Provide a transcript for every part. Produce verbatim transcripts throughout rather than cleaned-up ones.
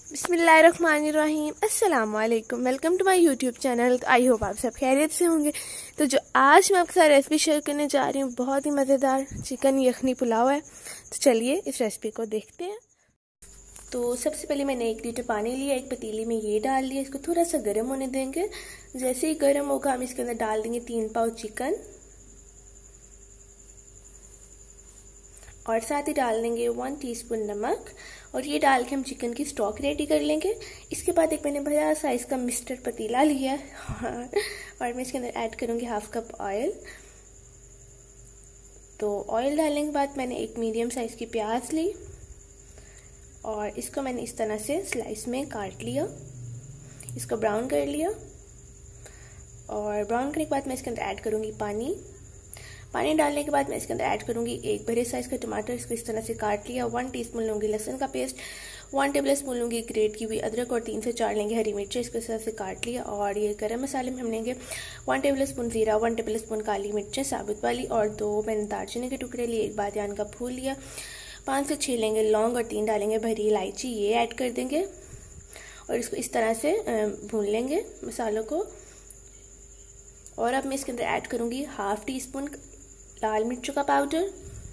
बिस्मिल्लाहिर्रहमानिर्रहीम अस्सलाम वालेकुम। Welcome to my YouTube channel. तो आई होप आप सब खैरियत से होंगे। तो जो आज मैं आपके साथ रेसिपी शेयर करने जा रही हूँ बहुत ही मज़ेदार चिकन यखनी पुलाव है। तो चलिए इस रेसिपी को देखते हैं। तो सबसे पहले मैंने एक लीटर पानी लिया, एक पतीली में ये डाल लिया, इसको थोड़ा सा गर्म होने देंगे। जैसे ही गर्म होगा हम इसके अंदर डाल देंगे तीन पाव चिकन और साथ ही डाल देंगे वन टीस्पून नमक और ये डाल के हम चिकन की स्टॉक रेडी कर लेंगे। इसके बाद एक मैंने बड़ा साइज का मिस्टर पतीला लिया और मैं इसके अंदर ऐड करूँगी हाफ कप ऑयल। तो ऑयल डालने के बाद मैंने एक मीडियम साइज की प्याज ली और इसको मैंने इस तरह से स्लाइस में काट लिया, इसको ब्राउन कर लिया। और ब्राउन करने के बाद मैं इसके अंदर ऐड करूँगी पानी। पानी डालने के बाद मैं इसके अंदर ऐड करूंगी एक बड़े साइज का टमाटर, इसको इस तरह से काट लिया। वन टीस्पून लूंगी लहसुन का पेस्ट, वन टेबल स्पून लूंगी ग्रेट की हुई अदरक और तीन से चार लेंगे हरी मिर्ची, इसको इस तरह से काट लिया। और ये गरम मसाले में हम लेंगे वन टेबल स्पून जीरा, वन टेबल स्पून काली मिर्चें साबुत वाली और दो मैंने दालचीनी के टुकड़े लिए, एक बादियान का फूल लिया, पाँच से छः लेंगे लौंग और तीन डालेंगे भरी इलायची, ये ऐड कर देंगे और इसको इस तरह से भून लेंगे मसालों को। और अब मैं इसके अंदर ऐड करूँगी हाफ टी स्पून लाल मिर्चों का पाउडर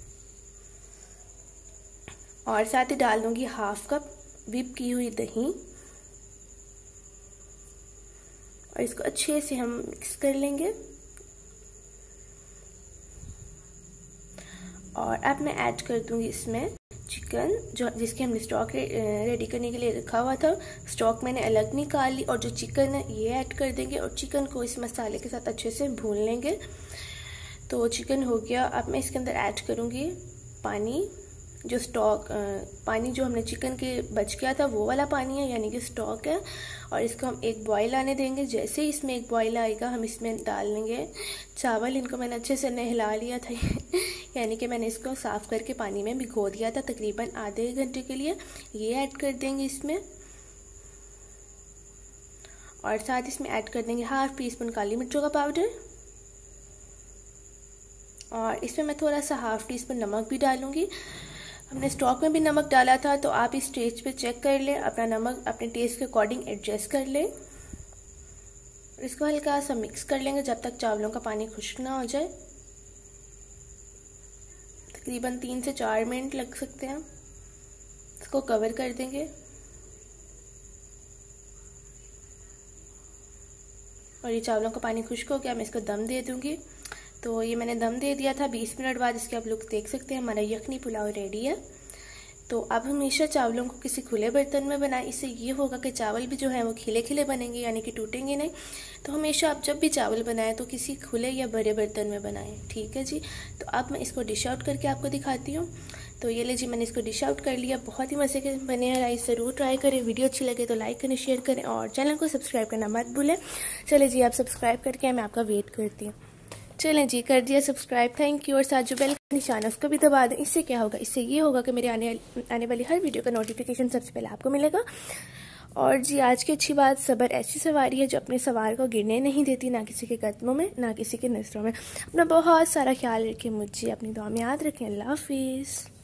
और साथ ही डाल दूंगी हाफ कप व्हिप की हुई दही और इसको अच्छे से हम मिक्स कर लेंगे। और अब मैं ऐड कर दूंगी इसमें चिकन जो जिसके हमने स्टॉक रेडी करने के लिए रखा हुआ था। स्टॉक मैंने अलग निकाल ली और जो चिकन है ये ऐड कर देंगे और चिकन को इस मसाले के साथ अच्छे से भून लेंगे। तो चिकन हो गया। अब मैं इसके अंदर ऐड करूँगी पानी, जो स्टॉक पानी जो हमने चिकन के बच गया था वो वाला पानी है, यानी कि स्टॉक है। और इसको हम एक बॉईल आने देंगे। जैसे ही इसमें एक बॉईल आएगा हम इसमें डाल लेंगे चावल। इनको मैंने अच्छे से नहला लिया था यानी कि मैंने इसको साफ़ करके पानी में भिगो दिया था तकरीबन आधे घंटे के लिए। ये ऐड कर देंगे इसमें और साथ इसमें ऐड कर देंगे हाफ टी स्पून काली मिर्चों का पाउडर और इसमें मैं थोड़ा सा हाफ टी स्पून नमक भी डालूंगी। हमने स्टॉक में भी नमक डाला था तो आप इस स्टेज पे चेक कर लें, अपना नमक अपने टेस्ट के अकॉर्डिंग एडजस्ट कर लें। इसको हल्का सा मिक्स कर लेंगे जब तक चावलों का पानी खुश्क ना हो जाए। तकरीबन तीन से चार मिनट लग सकते हैं। इसको कवर कर देंगे और ये चावलों का पानी खुश्क हो गया, मैं इसको दम दे दूंगी। तो ये मैंने दम दे दिया था। बीस मिनट बाद इसके आप लुक देख सकते हैं, हमारा यखनी पुलाव रेडी है। तो अब हमेशा चावलों को किसी खुले बर्तन में बनाएं, इससे ये होगा कि चावल भी जो है वो खिले खिले बनेंगे, यानी कि टूटेंगे नहीं। तो हमेशा आप जब भी चावल बनाएं तो किसी खुले या बड़े बर्तन में बनाएं, ठीक है जी। तो अब मैं इसको डिश आउट करके आपको दिखाती हूँ। तो ये ले जी, मैंने इसको डिश आउट कर लिया। बहुत ही मज़े के बने हैं, राइस ज़रूर ट्राई करें। वीडियो अच्छी लगे तो लाइक करें, शेयर करें और चैनल को सब्सक्राइब करना मत भूलें। चले जी, आप सब्सक्राइब करके मैं आपका वेट करती हूँ। चलें जी, कर दिया सब्सक्राइब, थैंक यू। और साथ जो बेल का निशान है उसको भी दबा दें। इससे क्या होगा, इससे ये होगा कि मेरे आने आने वाली हर वीडियो का नोटिफिकेशन सबसे पहले आपको मिलेगा। और जी आज की अच्छी बात, सब्र ऐसी सवारी है जो अपने सवार को गिरने नहीं देती, ना किसी के कदमों में ना किसी के नज़रों में। अपना बहुत सारा ख्याल रखें, मुझे अपनी दुआ में याद रखें। अल्लाह हाफिज़।